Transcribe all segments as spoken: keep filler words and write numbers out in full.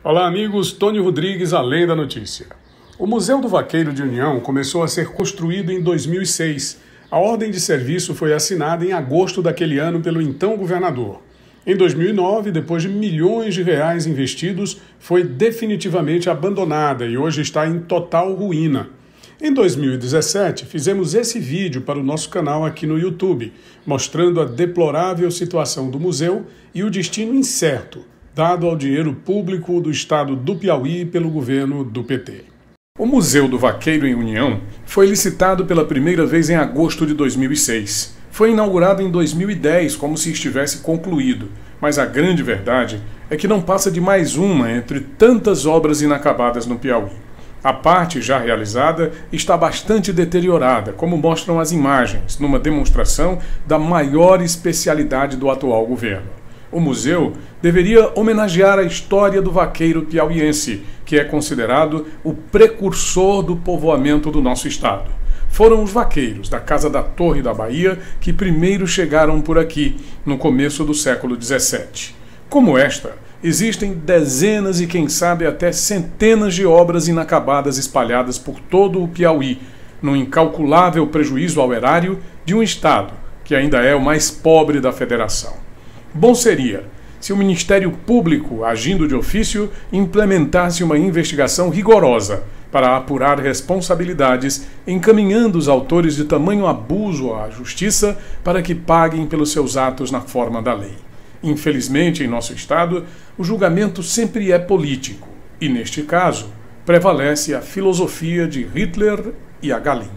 Olá amigos, Tony Rodrigues, Além da Notícia. O Museu do Vaqueiro de União começou a ser construído em dois mil e seis. A ordem de serviço foi assinada em agosto daquele ano pelo então governador. Em dois mil e nove, depois de milhões de reais investidos, foi definitivamente abandonada e hoje está em total ruína. Em dois mil e dezessete, fizemos esse vídeo para o nosso canal aqui no YouTube, mostrando a deplorável situação do museu e o destino incerto, dado ao dinheiro público do estado do Piauí pelo governo do P T. O Museu do Vaqueiro em União foi licitado pela primeira vez em agosto de dois mil e seis. Foi inaugurado em dois mil e dez como se estivesse concluído, mas a grande verdade é que não passa de mais uma entre tantas obras inacabadas no Piauí. A parte já realizada está bastante deteriorada, como mostram as imagens, numa demonstração da maior especialidade do atual governo. O museu deveria homenagear a história do vaqueiro piauiense, que é considerado o precursor do povoamento do nosso estado. Foram os vaqueiros da Casa da Torre da Bahia que primeiro chegaram por aqui, no começo do século dezessete. Como esta, existem dezenas e quem sabe até centenas de obras inacabadas espalhadas por todo o Piauí, num incalculável prejuízo ao erário de um estado que ainda é o mais pobre da federação. Bom seria se o Ministério Público, agindo de ofício, implementasse uma investigação rigorosa para apurar responsabilidades, encaminhando os autores de tamanho abuso à justiça para que paguem pelos seus atos na forma da lei. Infelizmente, em nosso estado, o julgamento sempre é político e, neste caso, prevalece a filosofia de Hitler e a galinha.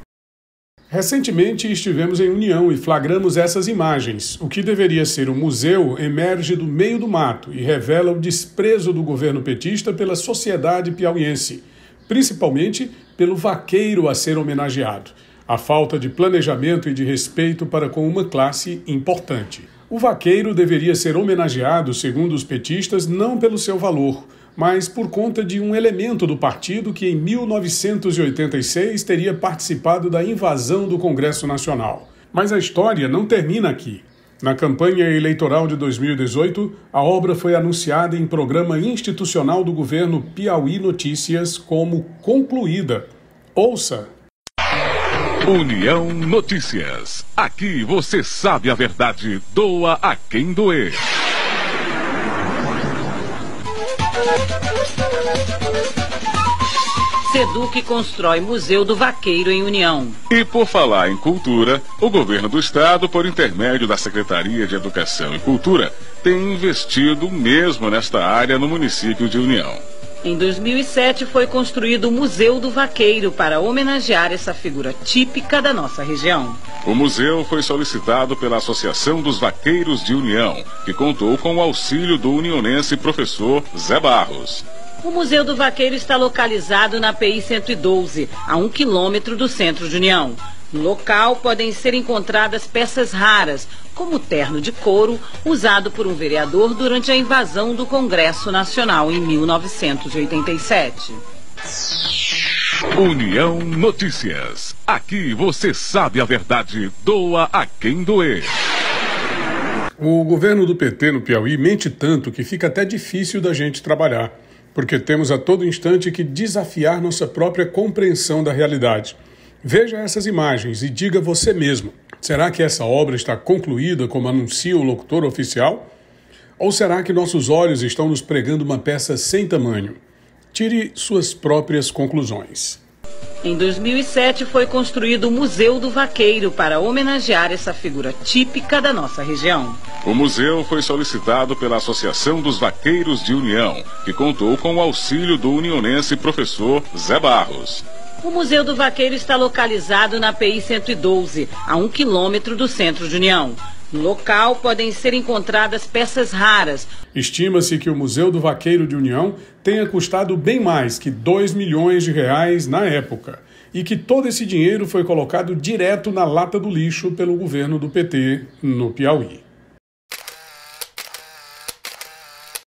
Recentemente estivemos em União e flagramos essas imagens. O que deveria ser um museu emerge do meio do mato e revela o desprezo do governo petista pela sociedade piauiense, principalmente pelo vaqueiro a ser homenageado, a falta de planejamento e de respeito para com uma classe importante. O vaqueiro deveria ser homenageado, segundo os petistas, não pelo seu valor, mas por conta de um elemento do partido que em mil novecentos e oitenta e seis teria participado da invasão do Congresso Nacional. Mas a história não termina aqui. Na campanha eleitoral de dois mil e dezoito, a obra foi anunciada em programa institucional do governo Piauí Notícias como concluída. Ouça! União Notícias. Aqui você sabe a verdade. Doa a quem doer. Seduc constrói Museu do Vaqueiro em União. E por falar em cultura, o governo do estado, por intermédio da Secretaria de Educação e Cultura, tem investido mesmo nesta área no município de União. Em dois mil e sete foi construído o Museu do Vaqueiro para homenagear essa figura típica da nossa região. O museu foi solicitado pela Associação dos Vaqueiros de União, que contou com o auxílio do unionense professor Zé Barros. O Museu do Vaqueiro está localizado na P I cento e doze, a um quilômetro do centro de União. No local podem ser encontradas peças raras, como o terno de couro usado por um vereador durante a invasão do Congresso Nacional em mil novecentos e oitenta e sete. União Notícias. Aqui você sabe a verdade. Doa a quem doer. O governo do P T no Piauí mente tanto que fica até difícil da gente trabalhar, porque temos a todo instante que desafiar nossa própria compreensão da realidade. Veja essas imagens e diga você mesmo, será que essa obra está concluída como anuncia o locutor oficial? Ou será que nossos olhos estão nos pregando uma peça sem tamanho? Tire suas próprias conclusões. Em dois mil e sete foi construído o Museu do Vaqueiro para homenagear essa figura típica da nossa região. O museu foi solicitado pela Associação dos Vaqueiros de União, que contou com o auxílio do unionense professor Zé Barros. O Museu do Vaqueiro está localizado na P I cento e doze, a um quilômetro do centro de União. No local podem ser encontradas peças raras. Estima-se que o Museu do Vaqueiro de União tenha custado bem mais que dois milhões de reais na época e que todo esse dinheiro foi colocado direto na lata do lixo pelo governo do P T no Piauí.